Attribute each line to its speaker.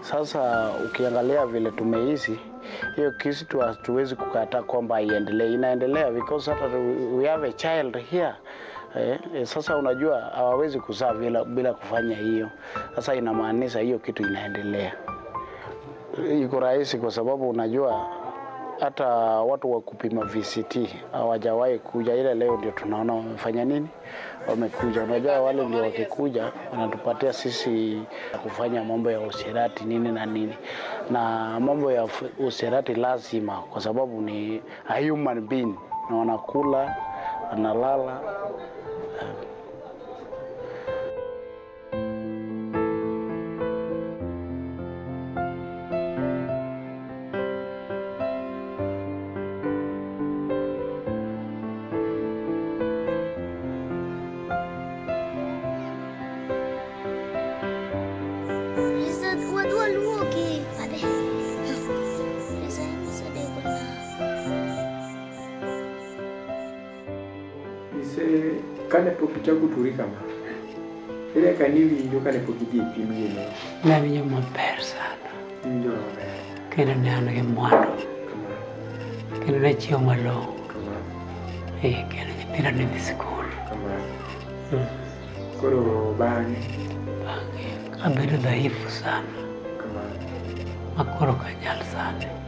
Speaker 1: Sasa ukiangalia vile tumeishi, hiyo kitu hatuwezi kukataa kwamba iendelee. Inaendelea because hata we have a child here. Sasa unajua hawawezi kuzaa bila kufanya hiyo. Sasa inamaanisha hiyo kitu inaendelea. Iko rahisi kwa sababu unajua hata watu wa kupima VCT hawajawahi kuja, ile leo ndio tunaona wamefanya nini, wamekuja. Unajua wale ndio wakikuja wanatupatia sisi kufanya mambo ya usherati nini na nini, na mambo ya usherati lazima kwa sababu ni a human being na wanakula, wanalala.
Speaker 2: Kane pokichagu turi kama ile kanili ndio kane pokidi pimie ne
Speaker 3: na minyo maber sana
Speaker 2: ndio
Speaker 3: kena nana ke mwana kena na chio malo kena nyitira ne school
Speaker 2: koro bange
Speaker 3: abedo dhaifu sana makoro kanyal sana